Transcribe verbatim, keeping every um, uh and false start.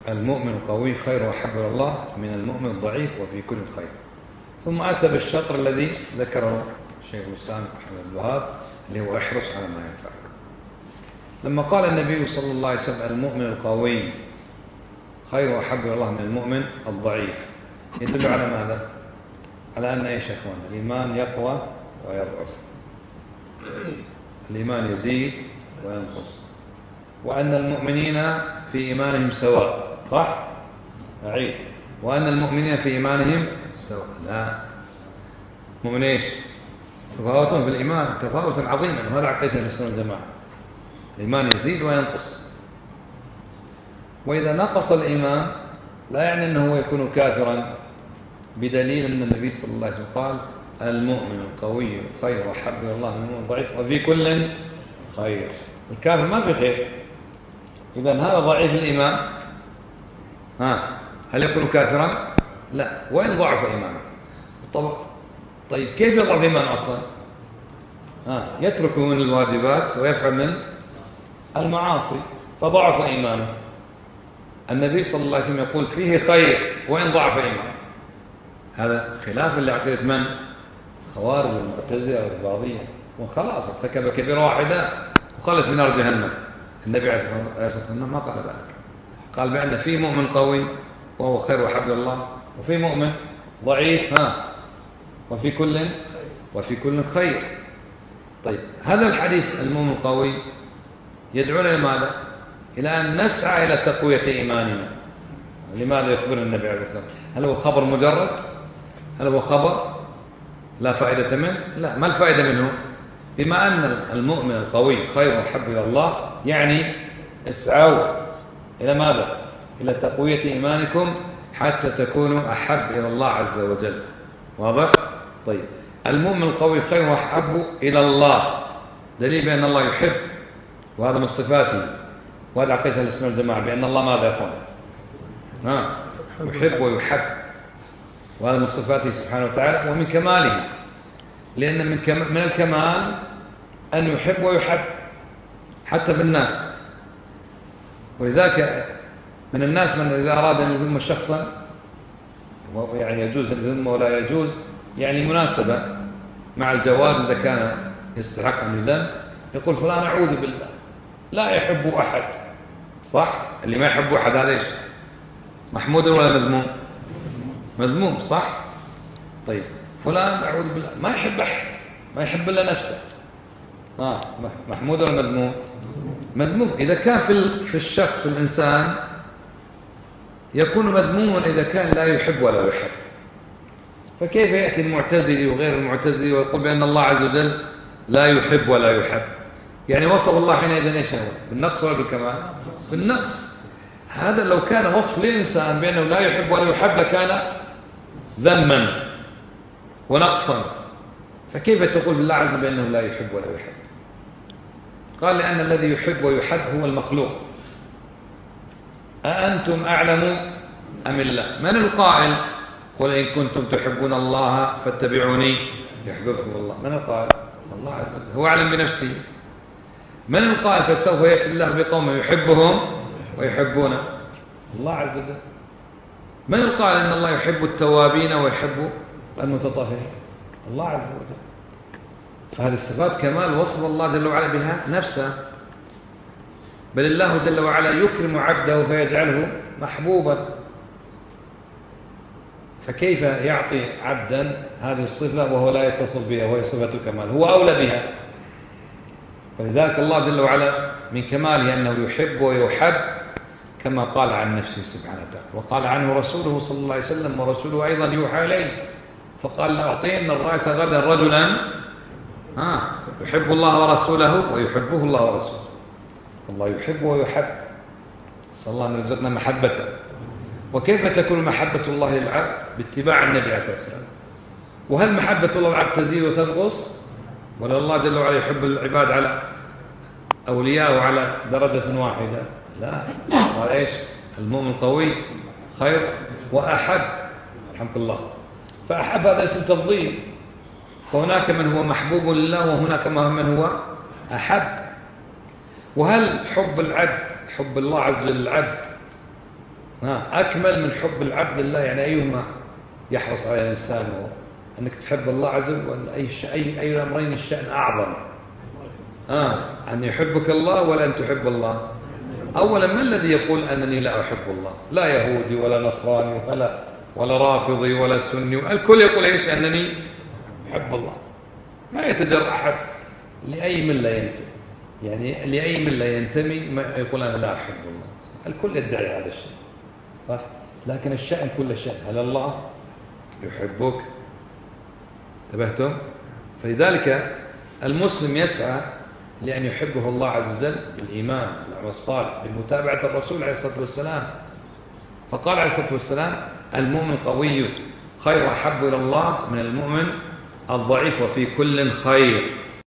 المؤمن القوي خير وأحب إلى الله من المؤمن الضعيف وفي كل خير. ثم أتى بالشطر الذي ذكره الشيخ الإسلام محمد بن الوهاب اللي هو احرص على ما ينفع. لما قال النبي صلى الله عليه وسلم المؤمن القوي خير وأحب إلى الله من المؤمن الضعيف، يدل على ماذا؟ على أن إيش يا إخوان؟ الإيمان يقوى ويضعف، الإيمان يزيد وينقص، وأن المؤمنين في إيمانهم سواء، صح؟ أعيد، وأن المؤمنين في إيمانهم سواء. لا، مؤمن إيش؟ تفاوت في الإيمان تفاوتا عظيما، وهذا عقيدة السنة والجماعة. الإيمان يزيد وينقص، وإذا نقص الإيمان لا يعني أنه يكون كافرا، بدليل أن النبي صلى الله عليه وسلم قال المؤمن القوي خير وأحب إلى الله من المؤمن الضعيف وفي كل خير. الكافر ما في خير، إذن هذا ضعيف الإيمان، ها هل يكون كافرا؟ لا، وإن ضعف إيمانه. طب طيب كيف يضعف إيمانه أصلا؟ ها يترك من الواجبات ويفعل من المعاصي فضعف إيمانه. النبي صلى الله عليه وسلم يقول فيه خير وإن ضعف إيمانه. هذا خلاف لعقيدة من؟ خوارج والمعتزلة والبعضية، وخلاص ارتكب كبيرة واحدة وخلت من نار جهنم. النبي عليه الصلاة والسلام ما قال ذلك، قال بأن في مؤمن قوي وهو خير وحب الله، وفي مؤمن ضعيف ها وفي كل وفي كل خير. طيب هذا الحديث المؤمن القوي يدعونا لماذا؟ إلى أن نسعى إلى تقوية إيماننا. لماذا يخبرنا النبي عليه الصلاة والسلام؟ هل هو خبر مجرد؟ هل هو خبر لا فائدة منه؟ لا، ما الفائدة منه؟ بما أن المؤمن القوي خير وحب إلى الله، يعني اسعوا إلى ماذا؟ إلى تقوية إيمانكم حتى تكونوا أحب إلى الله عز وجل. واضح؟ طيب المؤمن القوي خير وأحب إلى الله، دليل بأن الله يحب، وهذا من صفاته، وهذا عقيدة السنة والجماعة بأن الله ماذا يقول؟ ها يحب ويحب، وهذا من صفاته سبحانه وتعالى ومن كماله، لأن من, كم من الكمال أن يحب ويحب حتى في الناس. ولذلك من الناس من إذا أراد أن يذم شخصا، يعني يجوز الذم ولا يجوز، يعني مناسبة مع الجواز إذا كان يستحق أن يذم، يقول فلان أعوذ بالله لا يحب أحد، صح؟ اللي ما يحب أحد هذا إيش؟ محمود ولا مذموم؟ مذموم، صح؟ طيب فلان أعوذ بالله ما يحب أحد، ما يحب إلا نفسه، آه محمود ولا مذموم؟ مذموم. إذا كان في في الشخص في الإنسان يكون مذموما إذا كان لا يحب ولا يحب، فكيف يأتي المعتزلي وغير المعتزلي ويقول بأن الله عز وجل لا يحب ولا يحب؟ يعني وصف الله حينئذ ايش هو؟ بالنقص ولا بالكمال؟ بالنقص. هذا لو كان وصف لإنسان بأنه لا يحب ولا يحب لكان ذما ونقصا، فكيف تقول بالله عز وجل بأنه لا يحب ولا يحب؟ قال لأن الذي يحب ويحب هو المخلوق. أأنتم أعلم أم الله؟ من القائل؟ قل إن كنتم تحبون الله فاتبعوني يحببكم الله. من القائل؟ الله عز وجل، هو أعلم بنفسه. من القائل فسوف يأتي الله بقوم يحبهم ويحبونه؟ الله عز وجل. من القائل إن الله يحب التوابين ويحب المتطهرين؟ الله عز وجل. فهذه الصفات كمال وصف الله جل وعلا بها نفسه، بل الله جل وعلا يكرم عبده فيجعله محبوبا، فكيف يعطي عبدا هذه الصفة وهو لا يتصل بها وهي صفة كمال؟ هو أولى بها. فلذلك الله جل وعلا من كماله أنه يحب ويحب كما قال عن نفسه سبحانه وتعالى، وقال عنه رسوله صلى الله عليه وسلم، ورسوله أيضا يوحى إليه، فقال لأعطين الراية غدا رجلا ها يحب الله ورسوله ويحبه الله ورسوله. الله يحب ويحب، صلى الله أن يرزقنا محبته. وكيف تكون محبة الله للعبد؟ باتباع النبي عليه الصلاة والسلام. وهل محبة الله للعبد تزيد وتنقص؟ ولا الله جل وعلا يحب العباد على أولياءه على درجة واحدة؟ لا، قال إيش؟ المؤمن القوي خير وأحب، رحمك الله. فأحب هذا اسم تفضيل، فهناك من هو محبوب لله وهناك من هو أحب. وهل حب العبد حب الله عز وجل للعبد ها أكمل من حب العبد لله، يعني أيهما يحرص على الإنسان هو أنك تحب الله عز وجل، ولا أي أي أي أمرين الشأن أعظم؟ آه أن يحبك الله ولا أن تحب الله؟ أولا ما الذي يقول أنني لا أحب الله؟ لا يهودي ولا نصراني ولا ولا رافضي ولا سني، الكل يقول إيش؟ أنني أحب الله. ما يتجرأ أحد لأي ملة ينتمي، يعني لأي ملة ينتمي ما يقول أنا لا أحب الله، الكل يدعي هذا الشيء صح؟ لكن الشأن كل شأن، هل الله يحبك؟ انتبهتم؟ فلذلك المسلم يسعى لأن يحبه الله عز وجل بالإيمان بالعمل الصالح بمتابعة الرسول عليه الصلاة والسلام. فقال عليه الصلاة والسلام المؤمن القوي خير أحب إلى الله من المؤمن الضعيف وفي كل خير.